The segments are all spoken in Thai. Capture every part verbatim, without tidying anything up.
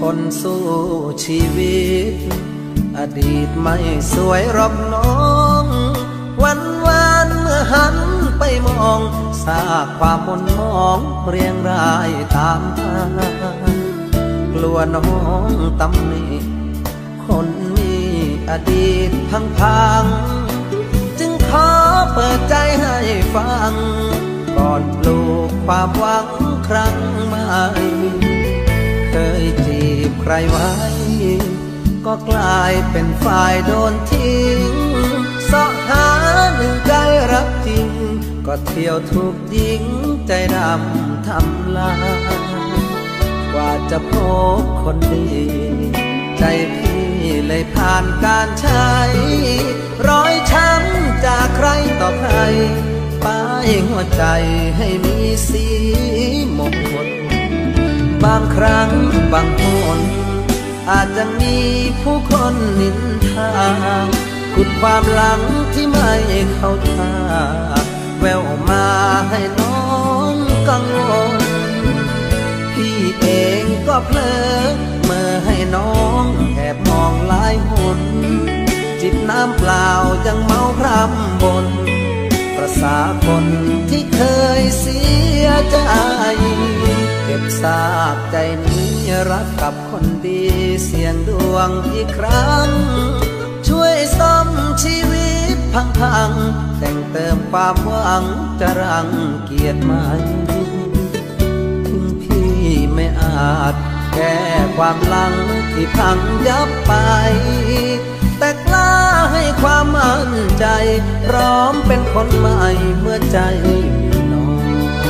คนสู้ชีวิตอดีตไม่สวยหรอกน้องวันวานเมื่อหันไปมองซากความมนมองเรียงรายตามทางกลัวน้องตำหนิคนมีอดีตพังพังจึงขอเปิดใจให้ฟังก่อนปลูกความหวังครั้งใหม่เคยจีบใครไว้ก็กลายเป็นฝ่ายโดนทิ้งเสาะหาหนึ่งใจรักจริงก็เที่ยวถูกยิงใจดำทำลายกว่าจะพบคนดีใจพี่เลยผ่านการใช้รอยช้ำจากใครต่อใครป้ายหัวใจให้มีสีมงคลบางครั้งบางคนอาจจะมีผู้คนนินทาขุดความหลังที่ไม่เข้าท่าแววมาให้น้องกังวลพี่เองก็เพลอเมื่อให้น้องแอบมองหลายหนจิบน้ำเปล่ายังเมาพร่ำบนประสาคนที่เคยเสียใจเก็บซากใจนี้รักกับคนดีเสี่ยงดวงอีกครั้งช่วยซ่อมชีวิตพังๆแต่งเติมความหวังจะรังเกียจไหมถึงพี่ไม่อาจแก้ความหลังที่พังยับไปแต่กล้าให้ความมั่นใจพร้อมเป็นคนใหม่เมื่อใจน้อง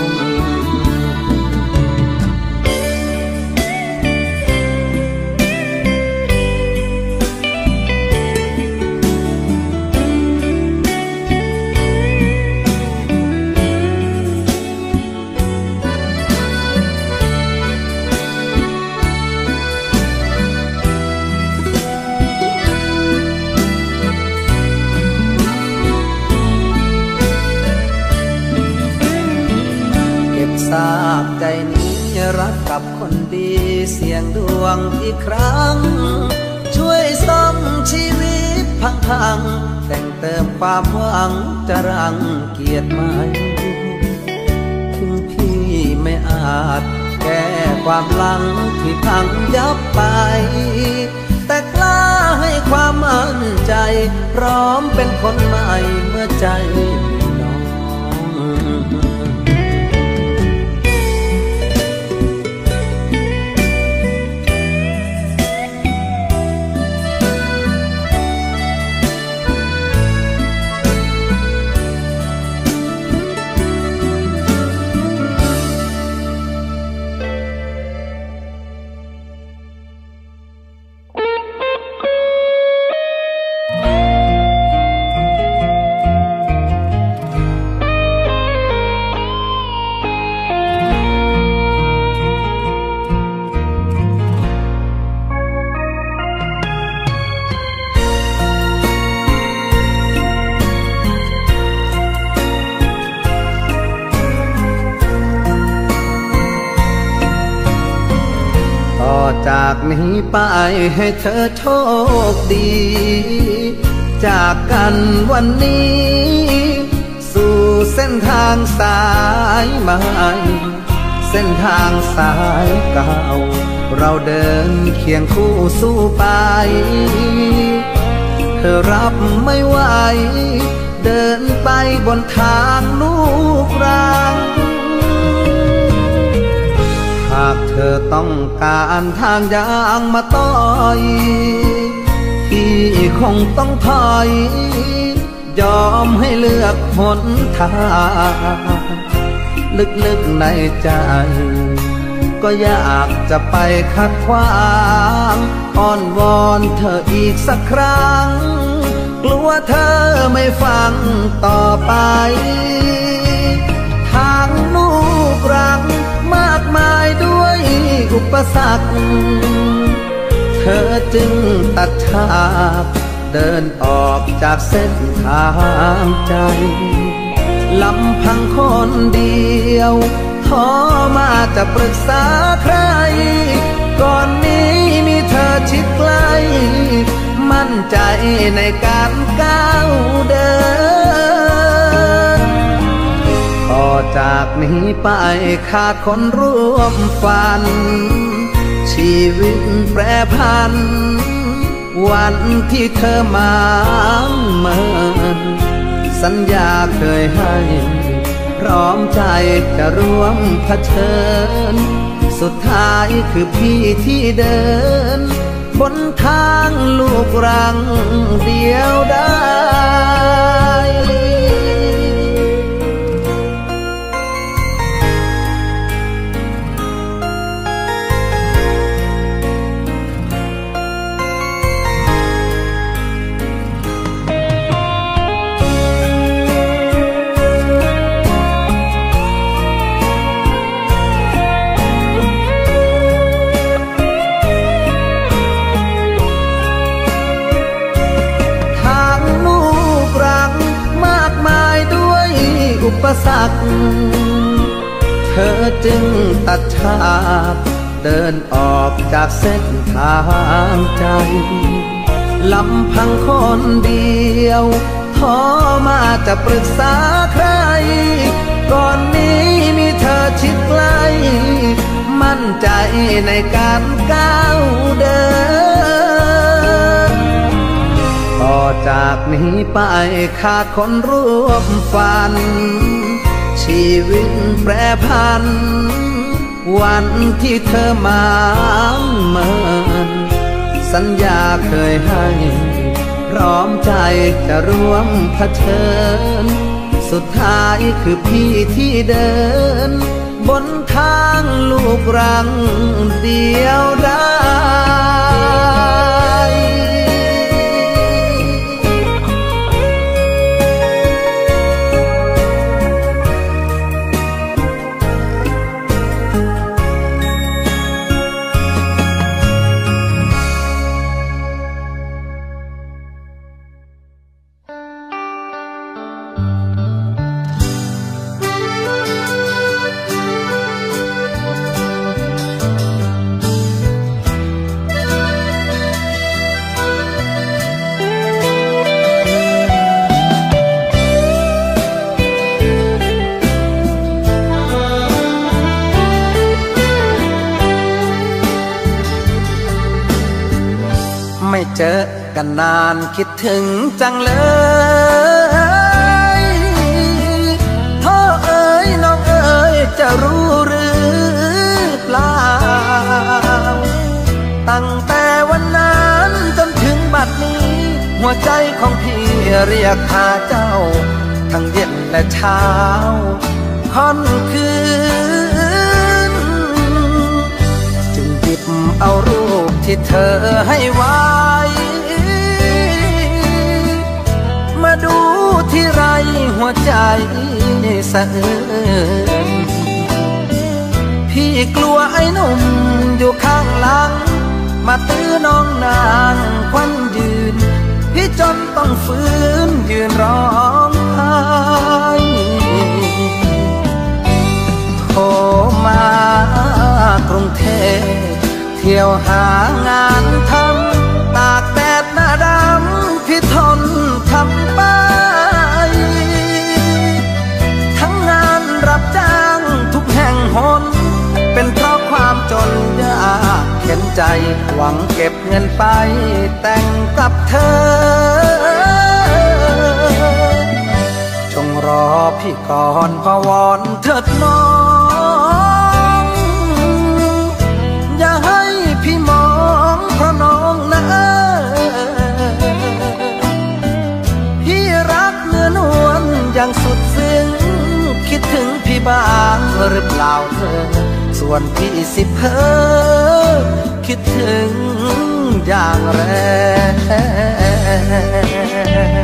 ทราบใจนี้รักกับคนดีเสี่ยงดวงอีกครั้งช่วยซ่อมชีวิตพังๆแต่งเติมความหวังจะรังเกียจไหมถึงพี่ไม่อาจแก้ความหลังที่พังยับไปแต่กล้าให้ความมั่นใจพร้อมเป็นคนใหม่เมื่อใจน้องจากนี้ไปให้เธอโชคดีจากกันวันนี้สู่เส้นทางสายใหม่เส้นทางสายเก่าเราเดินเคียงคู่สู้ไปเธอรับไม่ไหวเดินไปบนทางลูกรังหากเธอต้องการทางยางมาต่อยพี่คงต้องถอยยอมให้เลือกหนทางลึกๆในใจก็อยากจะไปขัดขวางอ้อนวอนเธออีกสักครั้งกลัวเธอไม่ฟังต่อไปทางลูกรักมากมายด้วยอุปสรรคเธอจึงตัดฉากเดินออกจากเส้นทางใจลำพังคนเดียวท้อมาจะปรึกษาใครก่อนนี้อชิดใกล้มั่นใจในการก้าวเดินต่อจากนี้ไปขาดคนร่วมฝันชีวิตแปรผันวันที่เธอมาเมินสัญญาเคยให้พร้อมใจจะร่วมเผชิญสุดท้ายคือพี่ที่เดินบนทางลูกรังเดียวได้อุปสรรคเธอจึงตัดฉากเดินออกจากเส้นทางใจลำพังคนเดียวท้อมาจะปรึกษาใครก่อนนี้มีเธอชิดใกล้มั่นใจในการก้าวเดินต่อจากนี้ไปขาดคนร่วมฝันชีวิตแปรผันวันที่เธอมาเมินสัญญาเคยให้พร้อมใจจะร่วมเผชิญสุดท้ายคือพี่ที่เดินบนทางลูกรังเดียวได้ไม่เจอกันนานคิดถึงจังเลยพ่อเอ๋ยน้องเอ๋ยจะรู้หรือเปล่าตั้งแต่วันนั้นจนถึงบัดนี้หัวใจของพี่เรียกหาเจ้าทั้งเย็นและเช้าค่ำคืนจึงหยิบเอารูปที่เธอให้ไว้มาดูที่ไรหัวใจสะอื้นพี่กลัวไอ้หนุ่มอยู่ข้างหลังมาตื้อน้องนางควันยืนพี่จนต้องฟื้นยืนร้องไห้โทรมากรุงเทพเที่ยวหางานทำตากแดดหน้าดำพี่ทนทำไปทั้งงานรับจ้างทุกแห่งหนเป็นเพราะความจนยากเข็นใจหวังเก็บเงินไปแต่งกับเธอจงรอพี่ก่อนพะวอนเถิดน้องอย่าให้พี่มองเพราะน้องนะพี่รักเนื้อนวลอย่างสุดซึ้งคิดถึงพี่บ้างหรือเปล่าเธอส่วนพี่สิเพ้อคิดถึงอย่างแรง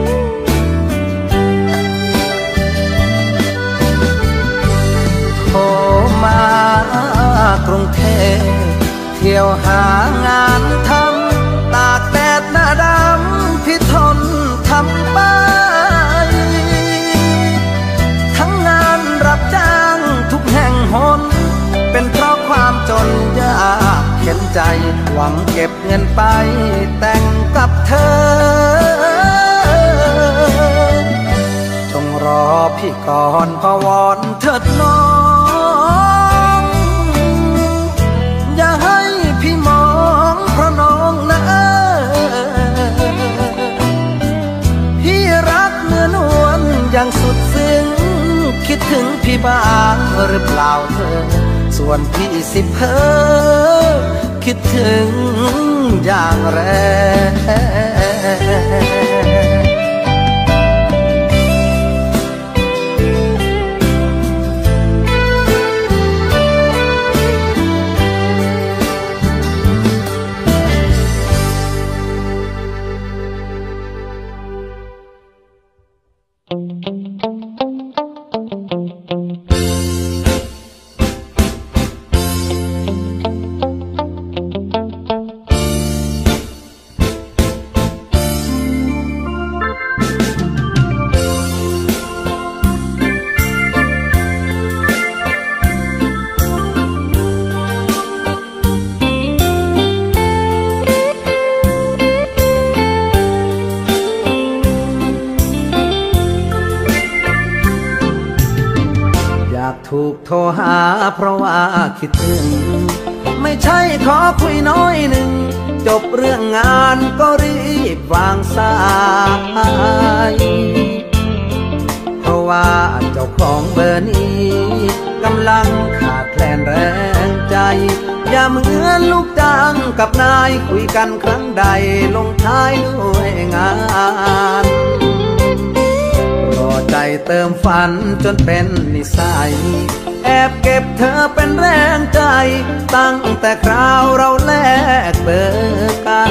โทรหางานทำตากแดดหน้าดำพี่ทนทำไปทั้งงานรับจ้างทุกแห่งหนเป็นเพราะความจนยากเข็นใจหวังเก็บเงินไปแต่งกับเธอจงรอพี่ก่อนพะวอนเถิดน้องอย่าให้พี่มองเพราะน้องนะพี่รักเนื้อนวลอย่างสุดซึ้งคิดถึงพี่บ้างหรือเปล่าเธอส่วนพี่สิเพ้อคิดถึงอย่างแรงถูกโทรหาเพราะว่าคิดถึงไม่ใช่ขอคุยน้อยหนึ่งจบเรื่องงานก็รีบวางสายเพราะว่าเจ้าของเบอร์นี้กำลังขาดแคลนแรงใจอย่าเหมือนลูกจ้างกับนายคุยกันครั้งใดลงท้ายด้วยงานรอใจเติมฝันจนเป็นนิสัยแอบเก็บเธอเป็นแรงใจตั้งแต่คราวเราแลกเบอร์กัน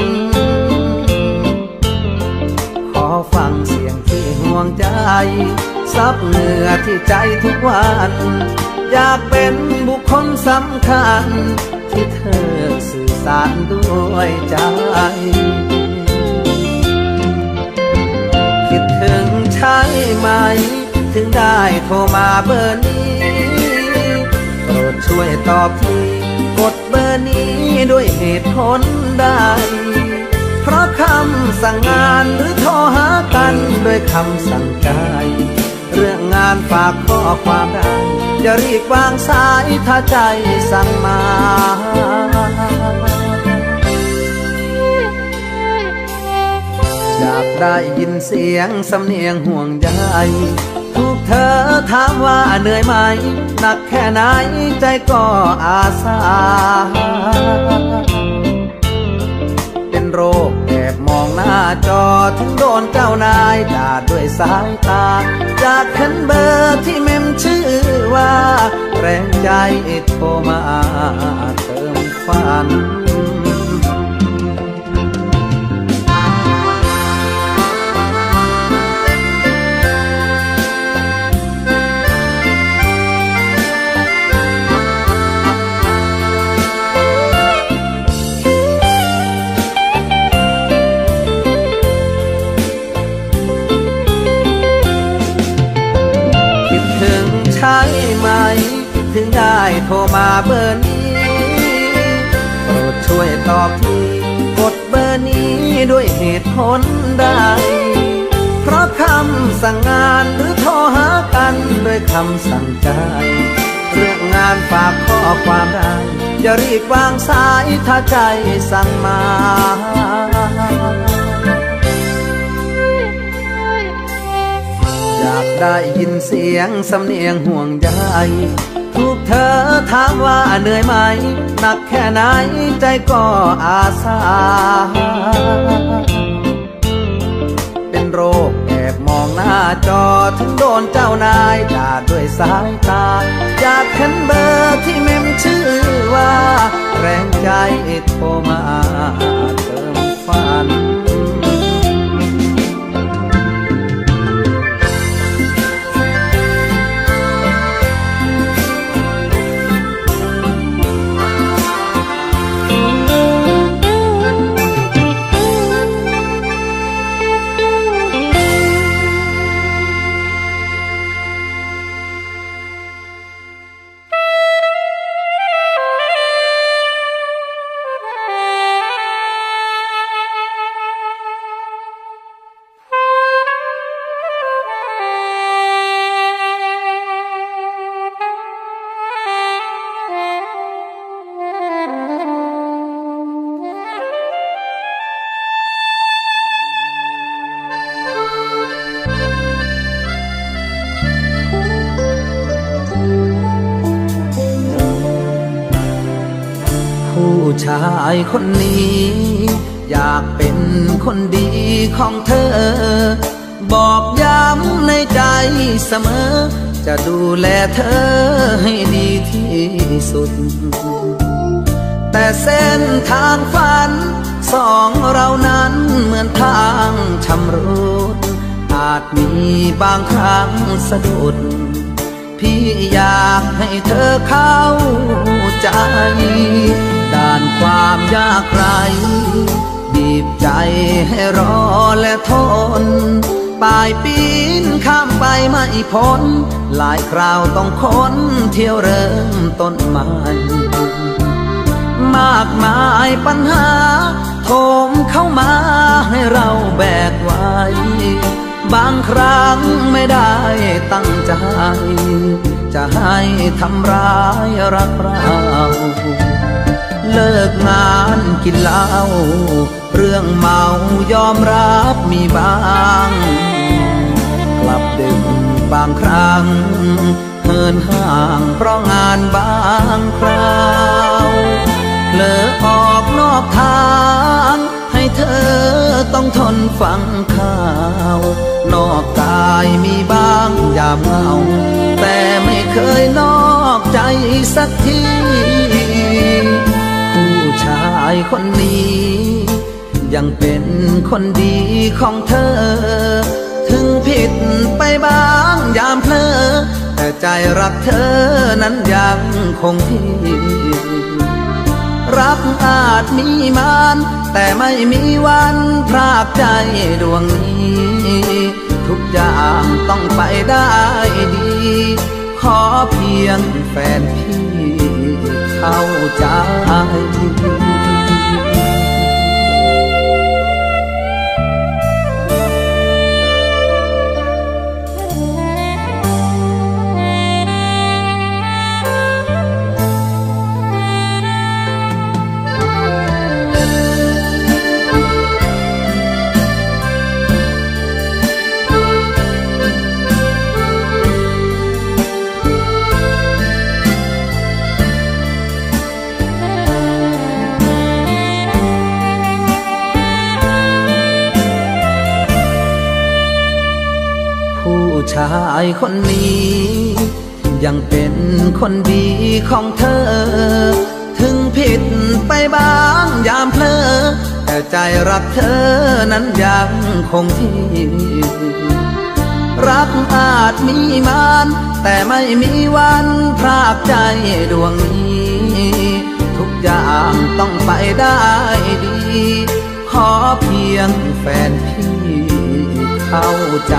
ขอฟังเสียงที่ห่วงใจซับเหงื่อที่ใจทุกวันอยากเป็นบุคคลสำคัญที่เธอสื่อสารด้วยใจคิดถึงใช่ไหมถึงได้โทรมาเบอร์นี้โปรดช่วยตอบทีกดเบอร์นี้ด้วยเหตุผลใดเพราะคำสั่งงานหรือโทรหากันด้วยคำสั่งใจเรื่องงานฝากข้อความได้อย่ารีบวางสายถ้าใจสั่งมาอยากได้ยินเสียงสำเนียงห่วงใยถูกเธอถามว่าเหนื่อยไหมหนักแค่ไหนใจก็อาสาเป็นโรคแอบมองหน้าจอถึงโดนเจ้านายด่าด้วยสายตาจากเห็นเบอร์ที่เมมชื่อว่าแรงใจโทรมาเติมฝันใช่ไหมถึงได้โทรมาเบอร์นี้โปรดช่วยตอบทีกดเบอร์นี้ด้วยเหตุผลใดเพราะคำสั่งงานหรือโทรหากันด้วยคำสั่งใจเรื่องงานฝากข้อความได้อย่ารีบวางสายถ้าใจสั่งมาอยากได้ยินเสียงสำเนียงห่วงใยถูกเธอถามว่าเหนื่อยไหมหนักแค่ไหนใจก็อาสาเป็นโรคแอบมองหน้าจอถึงโดนเจ้านายด่าด้วยสายตาอยากเห็นเบอร์ที่เมมชื่อว่าแรงใจโทรมาเติมฝันชายคนนี้อยากเป็นคนดีของเธอบอกย้ำในใจเสมอจะดูแลเธอให้ดีที่สุดแต่เส้นทางฝันสองเรานั้นเหมือนทางชำรุดอาจมีบางครั้งสะดุดพี่อยากให้เธอเข้าใจด้านความยากไรบีบใจให้รอและทนปลายปีนข้ามไปไม่พ้นหลายคราวต้องค้นเที่ยวเริ่มต้นใหม่มากมายปัญหาโถมเข้ามาให้เราแบกไว้บางครั้งไม่ได้ตั้งใจจะให้ทำร้ายรักเราเลิกงานกินเหล้าเรื่องเมายอมรับมีบ้างกลับดึกบางครั้งเหินห่างเพราะงานบางคราวเผลอออกนอกทางให้เธอต้องทนฟังข่าวนอกกายมีบ้างยามเหงาแต่ไม่เคยนอกใจสักทีผู้ชายคนนี้ยังเป็นคนดีของเธอถึงผิดไปบ้างยามเพลอแต่ใจรักเธอนั้นยังคงที่รักอาจมีมานแต่ไม่มีวันพรากใจดวงนี้ทุกอย่างต้องไปได้ดีขอเพียงแฟนพี่เข้าใจ ชายคนนี้ยังเป็นคนดีของเธอถึงผิดไปบ้างยามเพลอแต่ใจรักเธอนั้นยังคงที่รักอาจมีมานแต่ไม่มีวันพรากใจดวงนี้ทุกอย่างต้องไปได้ดีขอเพียงแฟนพี่เข้าใจ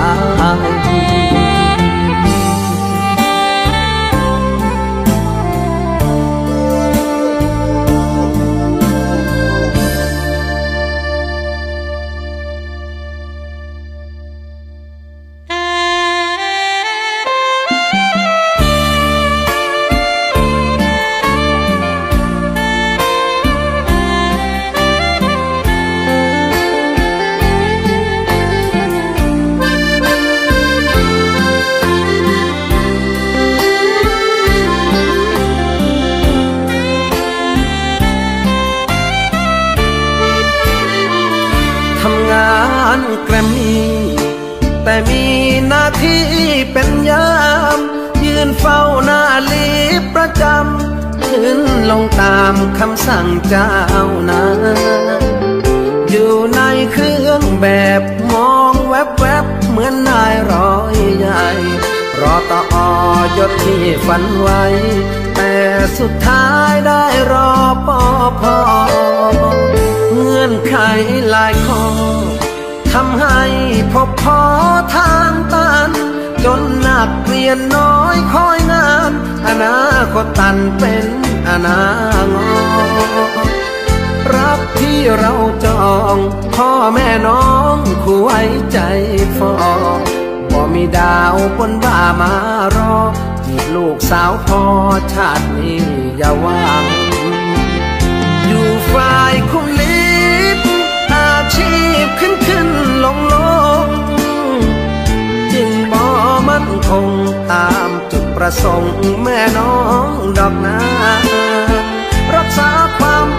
แกรมมี่แต่มีหน้าที่เป็นยามยืนเฝ้าหน้าลิฟต์ประจำขึ้นลงตามคำสั่งเจ้านายอยู่ในเครื่องแบบมองแวบๆเหมือนนายร้อยใหญ่รอต่อยศที่ฝันไว้แต่สุดท้ายได้รอปอพอเงื่อนไขหลายข้อทำให้พบพอทางตันจนนักเรียนน้อยคอยงานอนาคตตันเป็นอานางอรักที่เราจองพ่อแม่น้องคู่ไว้ใจฟอบ่มีดาวบนบ่ามารอจีบลูกสาวพ่อชาตินี้อย่าว่างอยู่ฝ่ายคุมลิฟต์อาชีพขึ้นขึ้นลงลงจึงบ่มั่นคงตามจุดประสงค์แม่น้องดอกนารักษาความ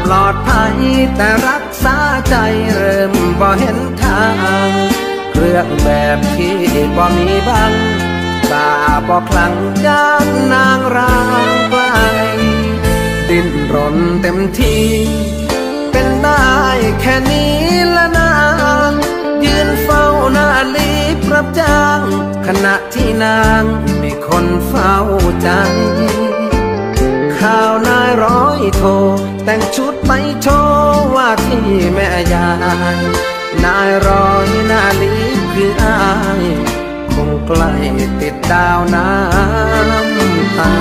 ปลอดภัยแต่รักษาใจเริ่มบ่เห็นทางเครื่องแบบที่บ่มีบังตาบ่คลั่งย่านนางร้างไกลดิ้นรนเต็มที่เป็นได้แค่นี้ละนางยืนเฝ้าหน้าลีบรับจ้างขณะที่นางมีคนเฝ้าใจข่าวนายร้อยโทแต่งชุดไปโชว์ว่าที่แม่ยายนายร้อยหน้าลีบคืออายคงใกล้ติดดาวน้ำตา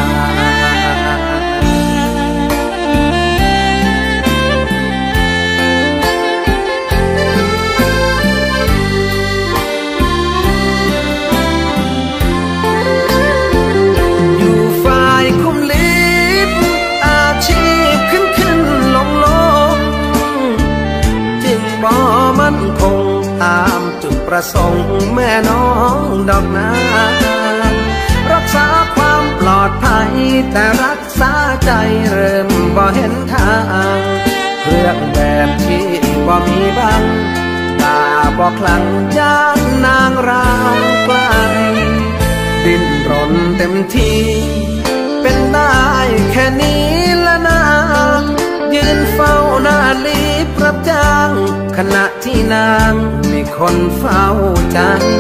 บ่มั่นคงตามจุดประสงค์แม่น้องดอกนางรักษาความปลอดภัยแต่รักษาใจเริ่มบ่เห็นทางเครื่องแบบที่บ่มีบังตาบ่คลั่งย่านนางร้างไกลดิ้นรนเต็มที่เป็นได้แค่นี้ละนางยืนเฝ้าหน้าลีบรับจ้างขณะที่นางมีคนเฝ้าใจ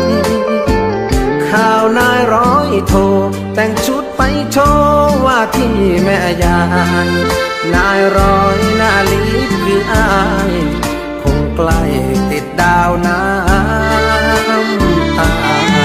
ข่าวนายร้อยโทแต่งชุดไปโชว์ว่าที่แม่ยายนายร้อยหน้าลีบคืออายคงใกล้ติดดาวน้ำตา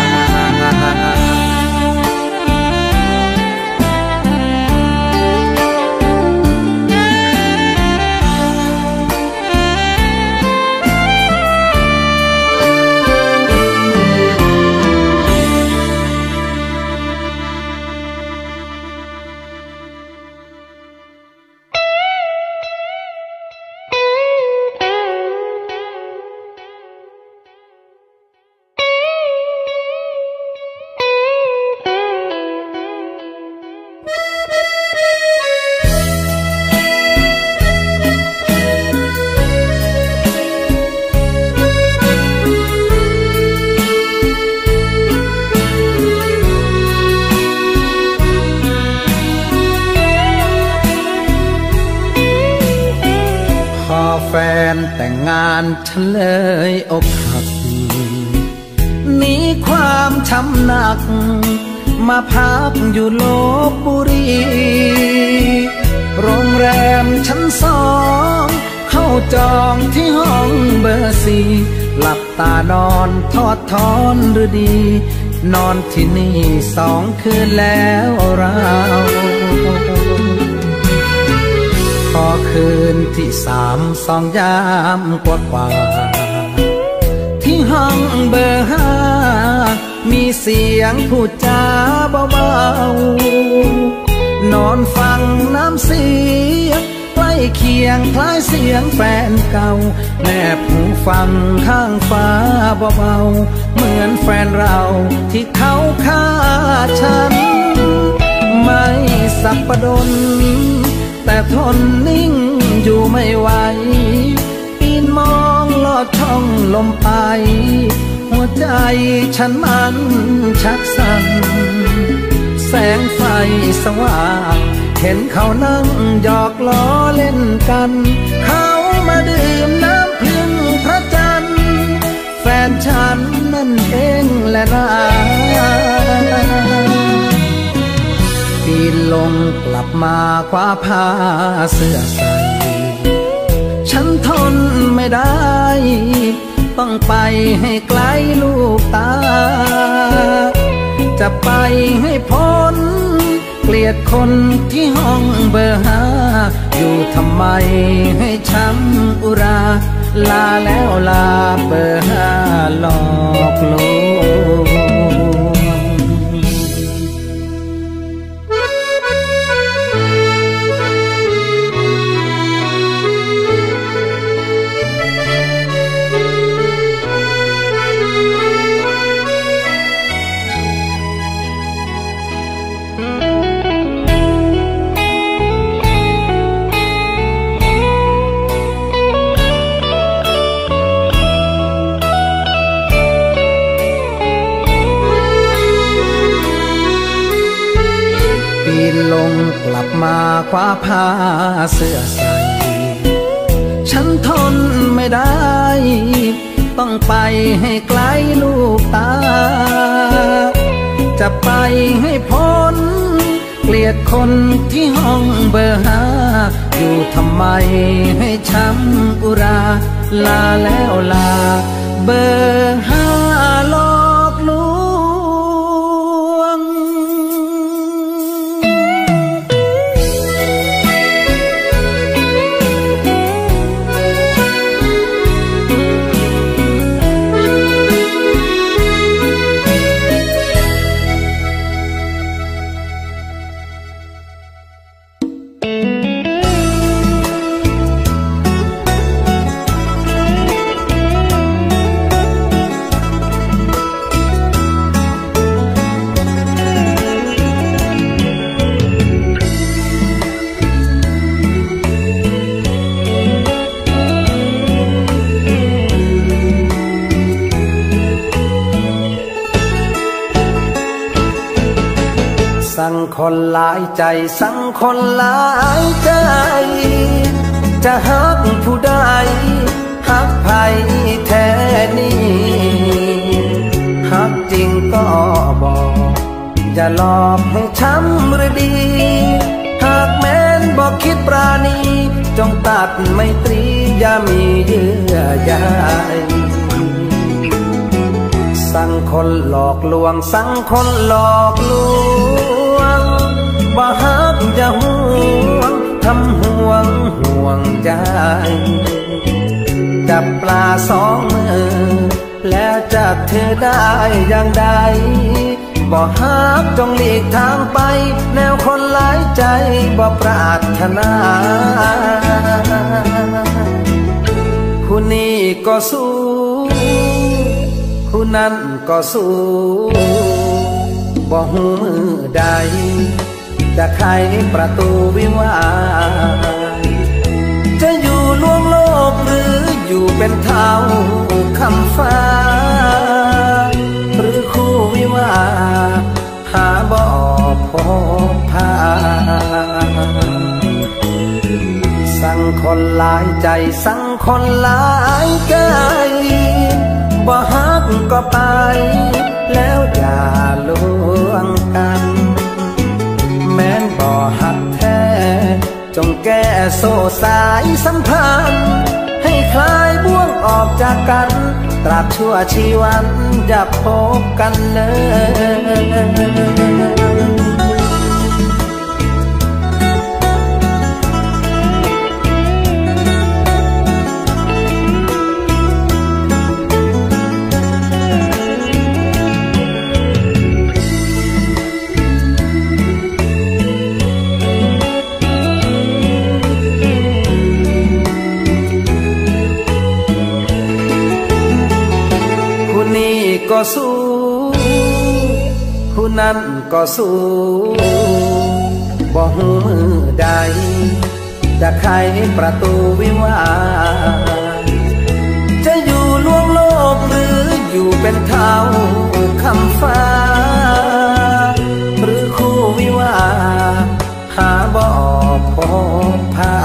แฟนแต่งงานฉันเลยอกหักหนีความช้ำหนักมาพักอยู่ลพบุรีโรงแรมชั้นสองเข้าจองที่ห้องเบอร์สี่หลับตานอนทอดทอนหรือดีนอนที่นี่สองคืนแล้วเราพอคืนที่สามสองยามกว่ากว่าที่ห้องเบอร์ห้ามีเสียงพูดจาเบาๆนอนฟังน้ำเสียงใกล้เคียงคล้ายเสียงแฟนเก่าแนบหูฟังข้างฟ้าเบาๆเหมือนแฟนเราที่เขาฆ่าฉันไม่สับประดนแต่ทนนิ่งอยู่ไม่ไหวปีนมองลอดช่องลมไปหัวใจฉันมันชักสั่นแสงไฟสว่างเห็นเขานั่งหยอกล้อเล่นกันเขามาดื่มน้ำพึ่งพระจันทร์แฟนฉันนั่นเองแหละนะปีนลงกลับมาคว้าผ้าเสื้อใส่ฉันทนไม่ได้ต้องไปให้ไกลลูกตาจะไปให้พ้นเกลียดคนที่ห้องเบอร์ห้าอยู่ทำไมให้ช้ำอุราลาแล้วลาเบอร์ห้าหลอกลวงลงกลับมาคว้าผ้าเสื้อใส่ฉันทนไม่ได้ต้องไปให้ไกลลูกตาจะไปให้พ้นเกลียดคนที่ห้องเบอร์ห้าอยู่ทำไมให้ช้ำอุราลาแล้วลาเบอร์ห้าหลอกลวงสั่งคนหลายใจสั่งคนหลายใจจะฮักผู้ใดฮักไผแท้นี้ฮักจริงก็บอกอย่าหลอกให้ช้ำหรือดีหากแม้นบอกคิดปราณีจงตัดไมตรีอย่ามีเยื่อใยสั่งคนหลอกลวงสั่งคนหลอกลวงบ่ฮักอย่าห่วงทำห่วงห่วงใจจับปลาสองมือแล้วจับเธอได้อย่างใดบ่ฮักจงหลีกทางไปแนวคนหลายใจบ่ปรารถนาผู้นี้ก็สู้ผู้นั้นก็สู้บ่หูมือใดจะไขประตูวิวาจะอยู่ล่วงโลกหรืออยู่เป็นเท้าคำฟ้าหรือคู่วิวาหาบ่พบพาสั่งคนหลายใจสั่งคนหลายใจบ่ฮักก็ไปแล้วอย่าลวงกันแม้นบ่ฮักแท้จงแก้โซ่สายสัมพันธ์ให้คลายบ่วงออกจากกันตราบชั่วชีวันอย่าพบกันเลยก็สู้ผู้นั้นก็สู้บ่หูมือใดจะไขประตูวิวาจะอยู่ล่วงโลกหรืออยู่เป็นเท้าคำฟ้าหรือคู่วิวาหาบ่พบพา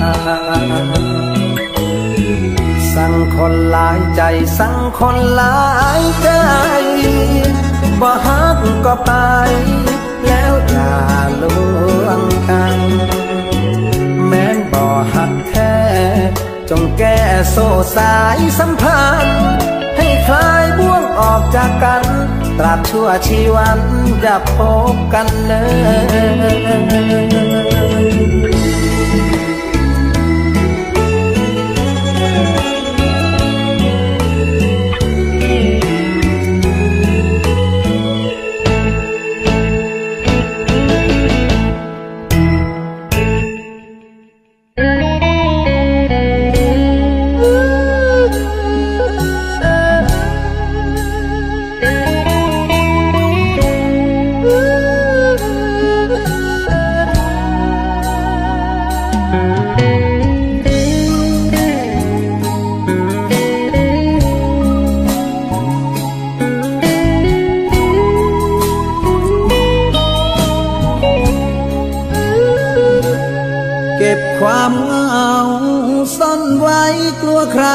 สั่งคนหลายใจสั่งคนหลายใจบ่ฮักก็ไปแล้วอย่าลวงกันแม้นบ่ฮักแท้จงแก้โซ่สายสัมพันธ์ให้คลายบ่วงออกจากกันตราบชั่วชีวันอย่าพบกันเลย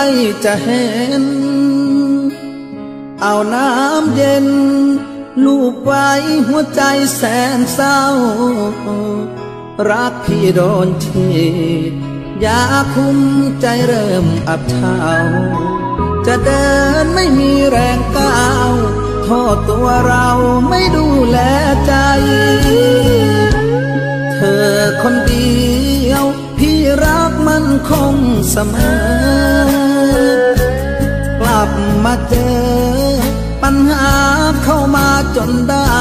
จะเห็นเอาน้ำเย็นลูบไว้หัวใจแสนเศร้ารักพี่โดนทียาคุมใจเริ่มอับเฉาจะเดินไม่มีแรงก้าวโทษตัวเราไม่ดูแลใจเธอคนเดียวพี่รักมันคงเสมอกลับมาเจอปัญหาเข้ามาจนได้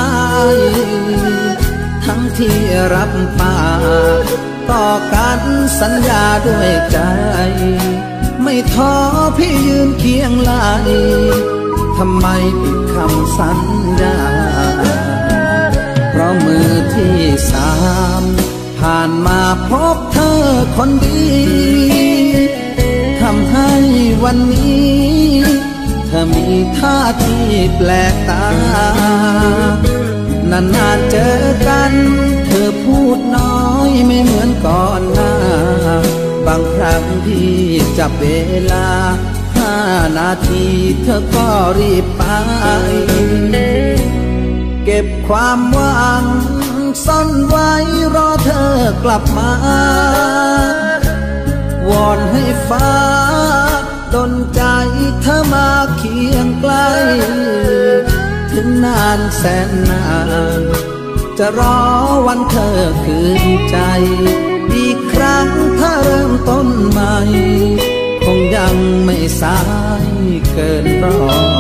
ทั้งที่รับปากต่อกันสัญญาด้วยใจไม่ท้อพี่ยืนเคียงไหลทำไมผิดคำสัญญาเพราะมือที่สามผ่านมาพบเธอคนดีทำให้วันนี้เธอมีท่าทีแปลกตานานๆเจอกันเธอพูดน้อยไม่เหมือนก่อนหน้าบางครั้งที่จับเวลาห้านาทีเธอก็รีบไปเก็บความหวังซ่อนไว้รอเธอกลับมาวอนให้ฟ้าดลใจเธอมาเคียงใกล้ถึงนานแสนนานจะรอวันเธอคืนใจอีกครั้งถ้าเริ่มต้นใหม่คงยังไม่สายเกินรอ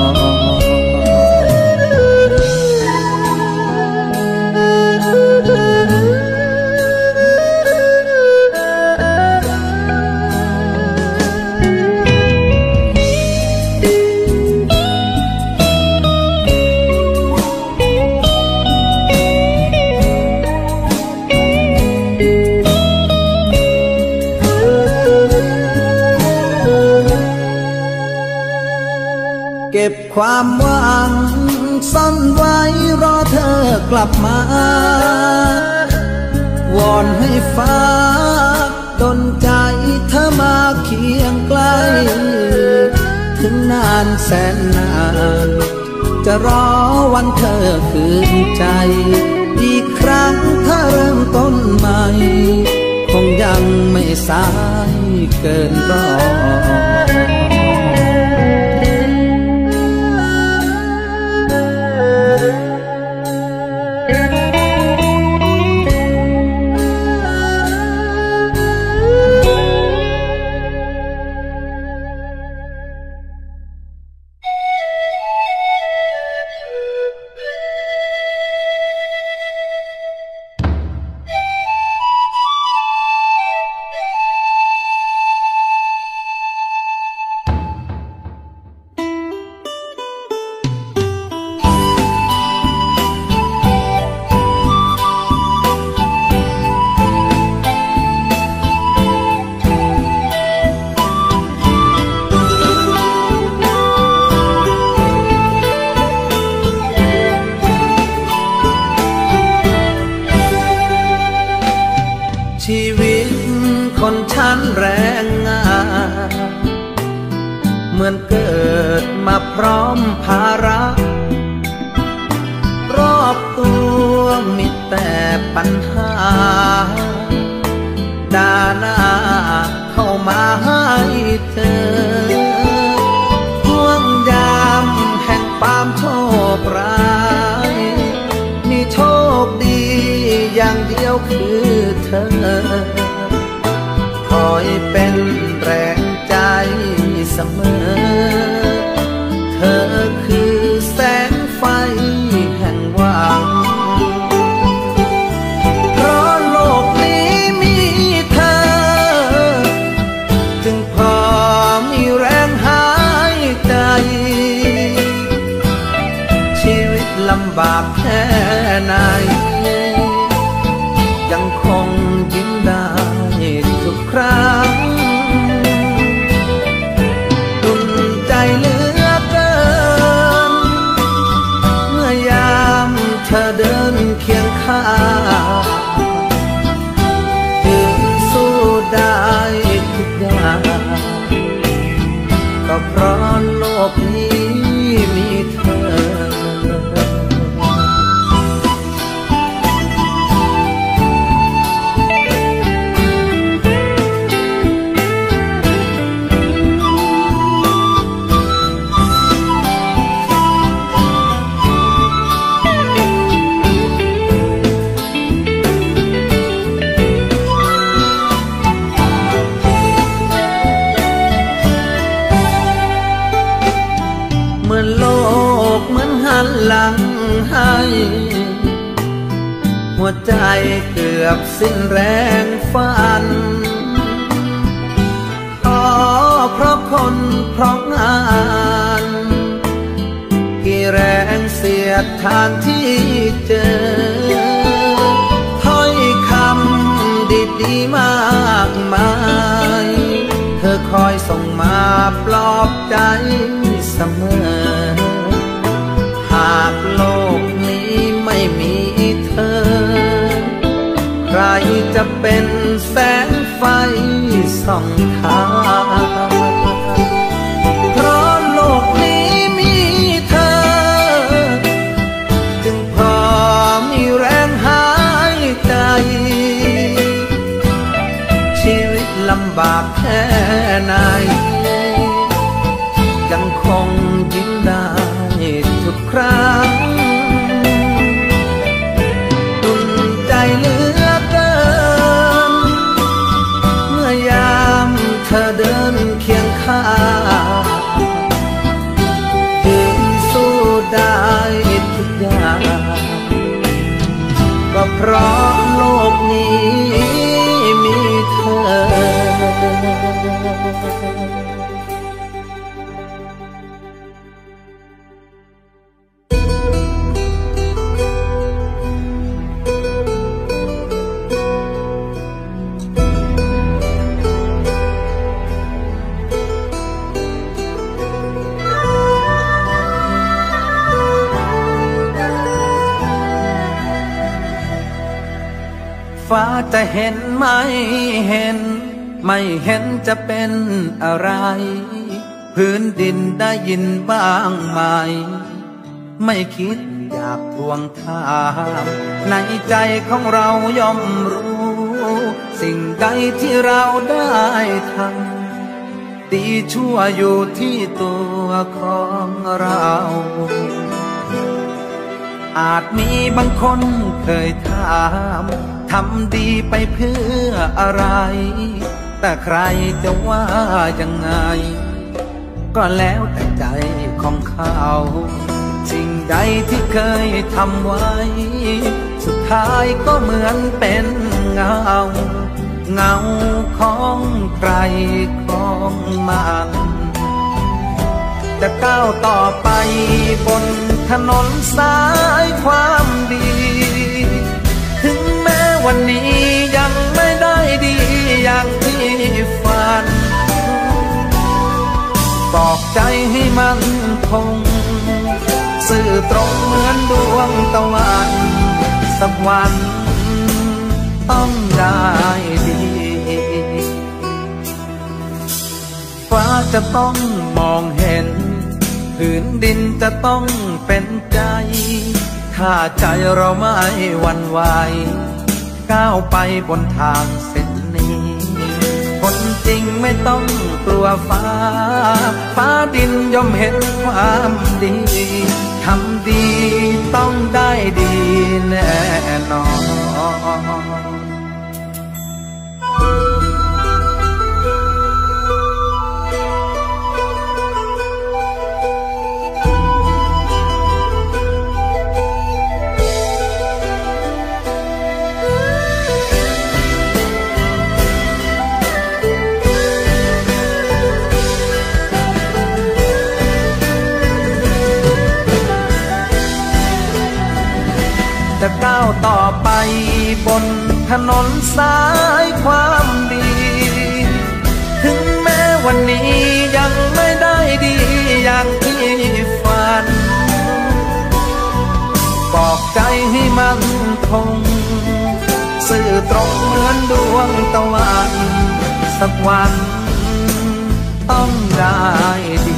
เก็บความหวังซ่อนไว้รอเธอกลับมาวอนให้ฟ้าดลใจเธอมาเคียงใกล้ถึงนานแสนนานจะรอวันเธอคืนใจอีกครั้งถ้าเริ่มต้นใหม่คงยังไม่สายเกินรอชีวิตคนชั้นแรงงานเหมือนเกิดมาพร้อมภาระรอบตัวมีแต่ปัญหาด่าหน้าเข้ามาให้เธอห่วงยามแห่งความโชคร้ายนี่โชคดีอย่างเดียวคือเธอคอยเป็นแรงใจเสมอเธอคือแสงไฟแห่งหวังเพราะโลกนี้มีเธอจึงพอมีแรงหายใจชีวิตลำบากแค่ไหนยังคงยิ้มได้ทุกครั้งอุ่นใจเหลือเกินเมื่อยามเธอเดินเคียงข้างถึงสู้ได้ทุกอย่างนให้หัวใจเกือบสิ้นแรงฝันอ๋อเพราะคนเพราะงานกี่แรงเสียดทานที่เจอถ้อยคำดีๆมากมายเธอคอยส่งมาปลอบใจเสมอหากโลกนี้ไม่มีเธอใครจะเป็นแสงไฟส่องทางเพราะโลกนี้มีเธอจึงพอมีแรงหายใจชีวิตลำบากแค่ไหนยังคงยิ้มได้ทุกครั้งอุ่นใจเหลือเกินเมื่อยามเธอเดินเคียงข้างยืนสู้ได้ทุกอย่างก็เพราะโลกนี้มีเธอฟ้าจะเห็นไม่เห็นไม่เห็นจะเป็นอะไรพื้นดินได้ยินบ้างไหมไม่คิดอยากทวงถามในใจของเราย่อมรู้สิ่งใดที่เราได้ทำดีชั่วอยู่ที่ตัวของเราอาจมีบางคนเคยถามทำดีไปเพื่ออะไรแต่ใครจะว่ายังไงก็แล้วแต่ใจของเขาสิ่งใดที่เคยทำไว้สุดท้ายก็เหมือนเป็นเงาเงาของใครของมันจะก้าวต่อไปบนถนนสายความดีถึงแม้วันนี้ยังไม่ได้ดีอย่างที่ฝันบอกใจให้มันคงสื่อตรงเหมือนดวงตะวันสักวันต้องได้ดีฟ้าจะต้องมองเห็นพื้นดินจะต้องเป็นใจถ้าใจเราไม่หวั่นไหวก้าวไปบนทางเส้นนี้คนจริงไม่ต้องกลัวฟ้าฟ้าดินย่อมเห็นความดีทำดีต้องได้ดีแน่นอนจะก้าวต่อไปบนถนนสายความดีถึงแม้วันนี้ยังไม่ได้ดีอย่างที่ฝันบอกใจให้มันคงสื่อตรงเหมือนดวงตะวันสักวันต้องได้ดี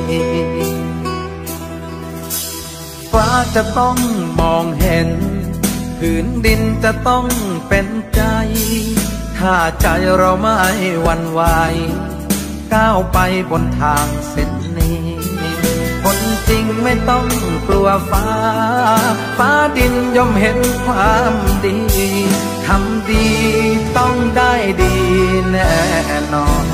ฟ้าจะต้องมองเห็นพื้นดินจะต้องเป็นใจถ้าใจเราไม่หวั่นไหวก้าวไปบนทางเส้นนี้คนจริงไม่ต้องกลัวฟ้าฟ้าดินย่อมเห็นความดีทำดีต้องได้ดีแน่นอน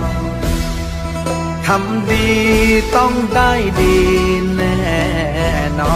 ทำดีต้องได้ดีแน่นอ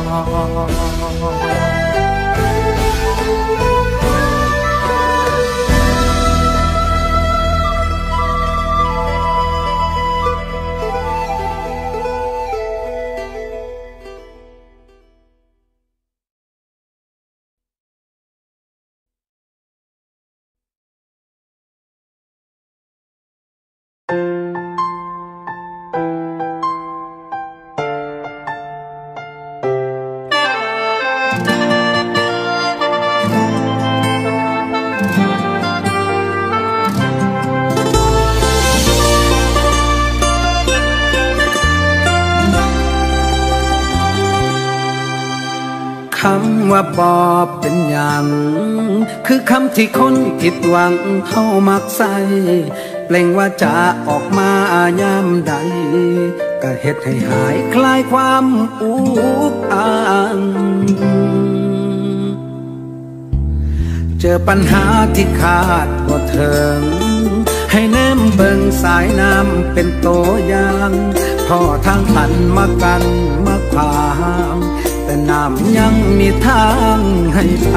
คำว่าบอเป็นอย่างคือคำที่คนผิดหวังเข้ามักใส่เปล่งว่าจะออกมายามใดก็เฮ็ดให้หายคลายความอุกอ่างเจอปัญหาที่คาดบ่ถึงให้แนมเบิ่งสายน้ำเป็นตัวอย่างพ่อทางผันมากันมาขวางแต่น้ำยังมีทางให้ไป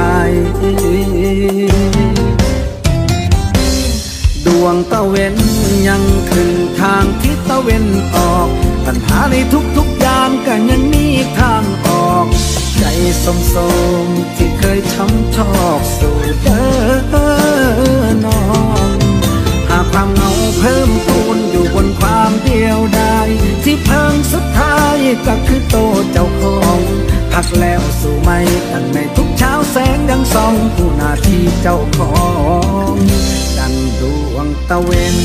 ดวงตะเวนยังขึ้นทางทิศตะเวนออกปัญหาในทุกๆยามก็ยังมีทางออกใจสมสมที่เคยช้ำชอกสู่เดินน้องหากความเหงาเพิ่มพูนอยู่บนความเดียวดายที่เพิ่งสุดท้ายก็คือโตเจ้าของพักแล้วสู่ไม่ดังในทุกเช้าแสงยังส่องผู้หน้าที่เจ้าของดังดวงตะเวน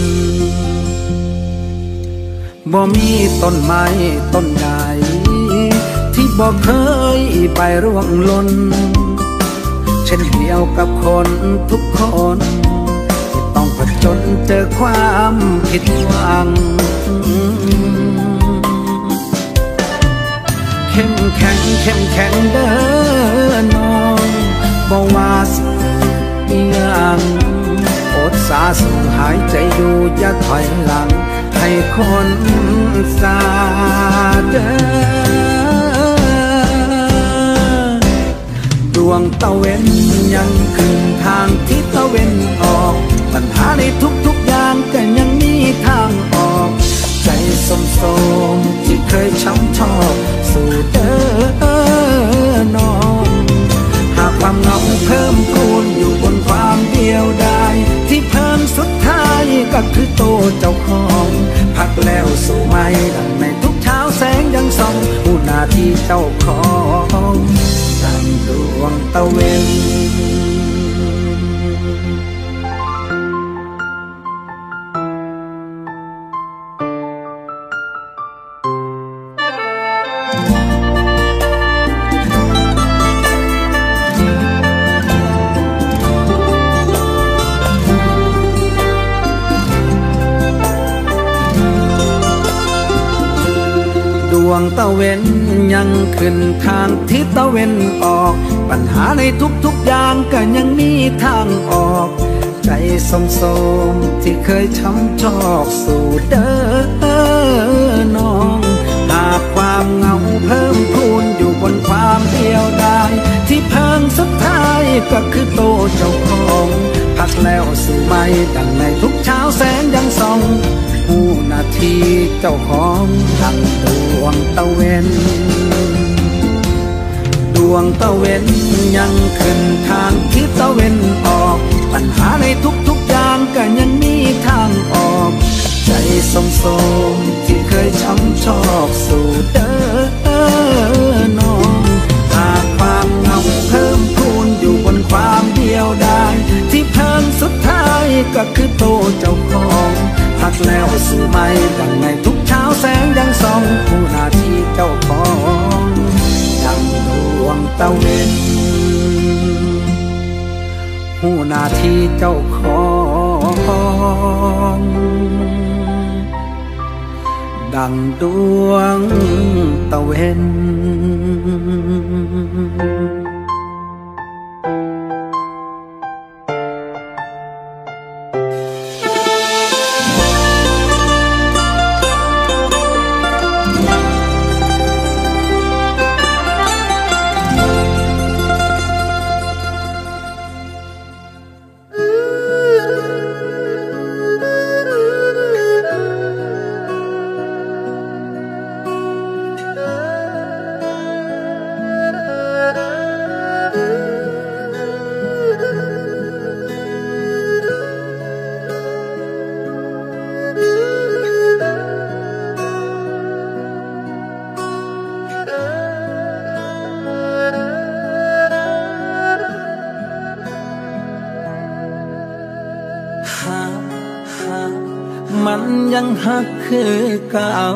บ่มีต้นไม้ต้นใดที่บ่เคยไปร่วงหล่นเช่นเดียวกับคนทุกคนที่ต้องผจญเจอความผิดหวังเข้มแข็งเข้มแข็งเด้อน้องบ่ว่าสิเกิดอิหยังอดสาสูหายใจอยู่อย่าถอยหลังให้คนสาเด้อดวงตะเวนยังขึ้นทางที่ตะเวนออกปัญหาในทุกๆอย่างก็ยังมีทางออกใจสมสมที่เคยช้ำชอกสู่เด้อน้องหากความเหงาเพิ่มพูนอยู่บนความเดียวดายที่เพิ่มสุดท้ายก็คือโตเจ้าของพักแล้วสู่ไม่ดังในทุกเช้าแสงยังส่องผู้หน้าที่เจ้าของดังดวงตะเวนดวงตะเวนยังขึ้นทางทิศตะเวนออกปัญหาในทุกๆอย่างก็ยังมีทางออกใจสมสมที่เคยช้ำชอกสู่เด้อน้องหากความเหงาเพิ่มพูนอยู่บนความเดียวดายที่เพิ่งสุดท้ายก็คือโตเจ้าของพักแล้วสู่ไม่ดังในทุกเช้าแสงยังส่องผู้หน้าที่เจ้าของดังดวงตะเวนดวงตะเวนยังขึ้นทางทิศตะเวนออกปัญหาในทุกๆอย่างก็ยังมีทางออกใจสมสมที่เคยช้ำชอกสู่เด้อน้องหากความเหงาเพิ่มพูนอยู่บนความเดียวดายที่เพิ่งสุดท้ายก็คือโตเจ้าของพักแล้วสู่ไม่ดังในทุกเช้าแสงยังส่องผู้หน้าที่เจ้าของดังดวงตะเวนผู้หน้าที่เจ้าของดังดวงตะเวนยังหักคือเก่า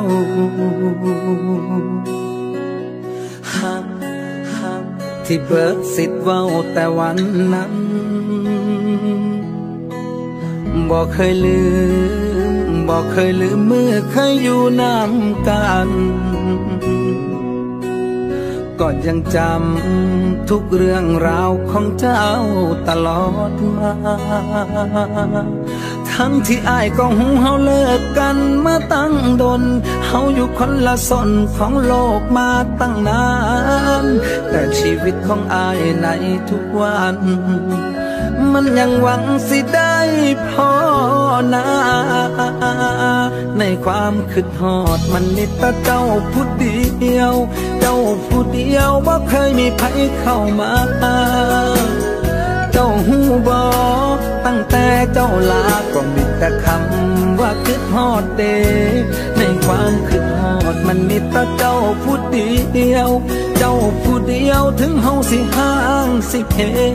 หักหักที่เบิกสิทธิ์เว้าแต่วันนั้นบอกเคยลืมบอกเคยลืมเมื่อเคยอยู่น้ำกันก็ยังจำทุกเรื่องราวของเจ้าตลอดมาทั้งที่อ้ายก็หูเฮาเลิกกันมาตั้งดนเฮาอยู่คนละส่วนของโลกมาตั้งนานแต่ชีวิตของอ้ายในทุกวันมันยังหวังสิได้พอนาในความคิดฮอดมันมีแต่เจ้าผู้เดียวเจ้าผู้เดียวบ่เคยมีใครเข้ามาเจ้าหูบ่ตั้งแต่เจ้าลาก็มีแต่คำว่าคิดฮอดเดในความคิดฮอดมันมีแต่เจ้าผู้เดียวเจ้าผู้เดียวถึงเฮาสิห่างสิเพ